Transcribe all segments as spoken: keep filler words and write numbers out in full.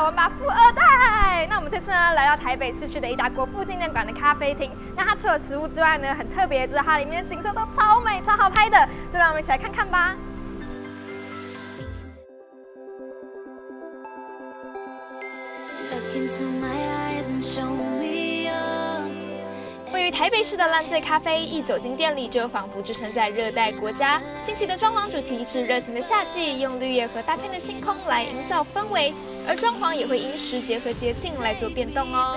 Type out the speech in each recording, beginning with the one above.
玩吧富二代。那我们这次呢来到台北市区的一家国父纪念馆的咖啡厅。那它除了食物之外呢，很特别，就是它里面的景色都超美、超好拍的，就让我们一起来看看吧。 位于台北市的烂醉咖啡，一走进店里就仿佛置身在热带国家。近期的装潢主题是热情的夏季，用绿叶和大片的星空来营造氛围，而装潢也会因时节和节庆来做变动哦。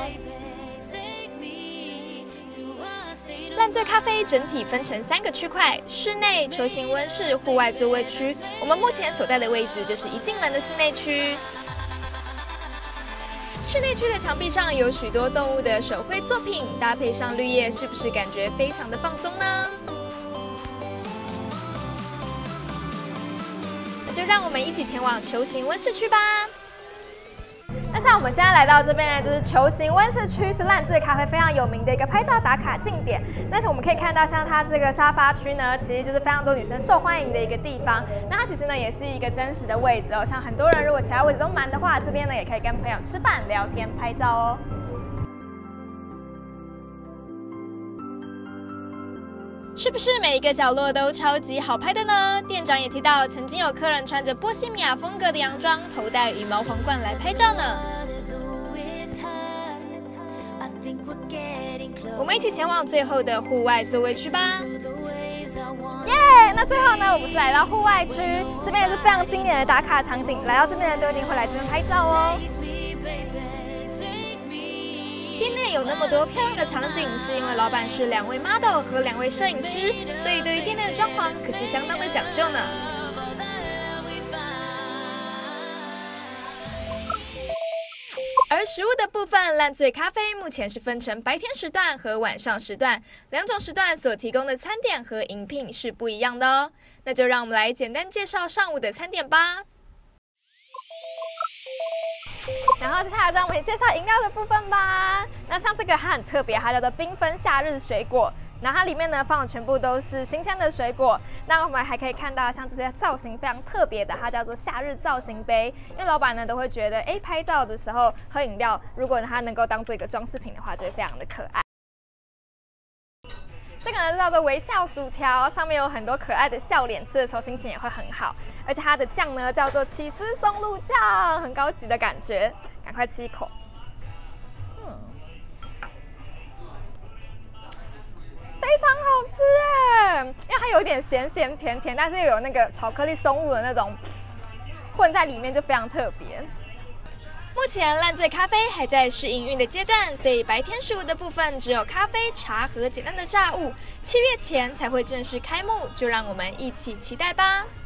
烂醉咖啡整体分成三个区块：室内、球形温室、户外座位区。我们目前所在的位置就是一进门的室内区。 室内区的墙壁上有许多动物的手绘作品，搭配上绿叶，是不是感觉非常的放松呢？那就让我们一起前往球形温室区吧。那像我们现在来到这边呢，就是球形温室区，是烂醉咖啡非常有名的一个拍照打卡景点。但是我们可以看到，像它这个沙发区呢，其实就是非常多女生受欢迎的一个地方。那它其实呢，也是一个真实的位置哦。像很多人如果其他位置都满的话，这边呢也可以跟朋友吃饭、聊天、拍照哦。 是不是每一个角落都超级好拍的呢？店长也提到，曾经有客人穿着波西米亚风格的洋装，头戴羽毛皇冠来拍照呢。我们一起前往最后的户外座位区吧。耶！ yeah, 那最后呢，我们是来到户外区，这边也是非常经典的打卡场景，来到这边的都一定会来这边拍照哦。 店内有那么多漂亮的场景，是因为老板是两位 model 和两位摄影师，所以对于店内的装潢可是相当的讲究呢。而食物的部分，烂醉咖啡目前是分成白天时段和晚上时段，两种时段所提供的餐点和饮品是不一样的哦。那就让我们来简单介绍上午的餐点吧。 然后接下来让我们介绍饮料的部分吧。那像这个它很特别，它叫做缤纷夏日水果。然后它里面呢放的全部都是新鲜的水果。那我们还可以看到像这些造型非常特别的，它叫做夏日造型杯。因为老板呢都会觉得，哎，拍照的时候喝饮料，如果它能够当做一个装饰品的话，就会非常的可爱。 这个呢叫做微笑薯条，上面有很多可爱的笑脸，吃的时候心情也会很好。而且它的酱呢叫做起司松露酱，很高级的感觉。赶快吃一口，嗯，非常好吃哎！因为它有点咸咸甜甜，但是又有那个巧克力松露的那种混在里面，就非常特别。 目前烂醉咖啡还在试营运的阶段，所以白天食物的部分只有咖啡、茶和简单的炸物。七月前才会正式开幕，就让我们一起期待吧。